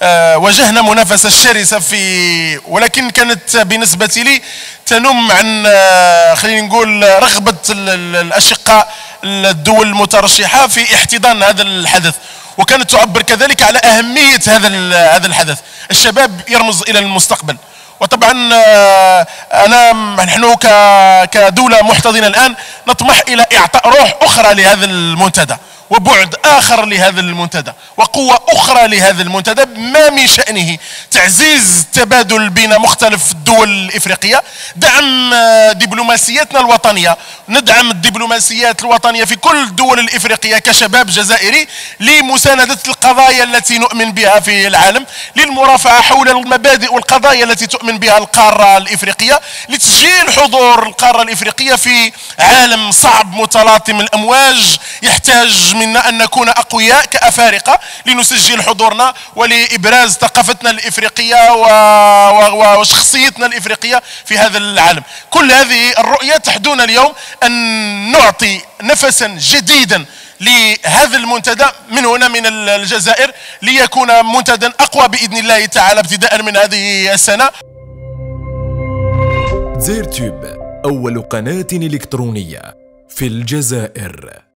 واجهنا منافسة شرسة ولكن كانت بالنسبة لي تنم عن خلينا نقول رغبة الأشقاء الدول المترشحة في احتضان هذا الحدث، وكانت تعبر كذلك على أهمية هذا الحدث. الشباب يرمز إلى المستقبل، وطبعا نحن كدولة محتضنة الآن نطمح إلى إعطاء روح أخرى لهذا المنتدى، وبعد آخر لهذا المنتدى، وقوة أخرى لهذا المنتدى، ما من شأنه تعزيز التبادل بين مختلف الدول الإفريقية، دعم دبلوماسياتنا الوطنية، ندعم الدبلوماسيات الوطنية في كل الدول الإفريقية كشباب جزائري لمساندة القضايا التي نؤمن بها في العالم، للمرافعة حول المبادئ والقضايا التي تؤمن بها القارة الإفريقية، لتسجيل حضور القارة الإفريقية في عالم صعب متلاطم الأمواج يحتاج منا أن نكون أقوياء كأفارقة لنسجل حضورنا ولإبراز ثقافتنا الإفريقية وشخصيتنا الإفريقية في هذا العالم. كل هذه الرؤية تحدون اليوم أن نعطي نفسا جديدا لهذا المنتدى من هنا من الجزائر، ليكون منتدى أقوى بإذن الله تعالى ابتداء من هذه السنة. زيرتوب أول قناة إلكترونية في الجزائر.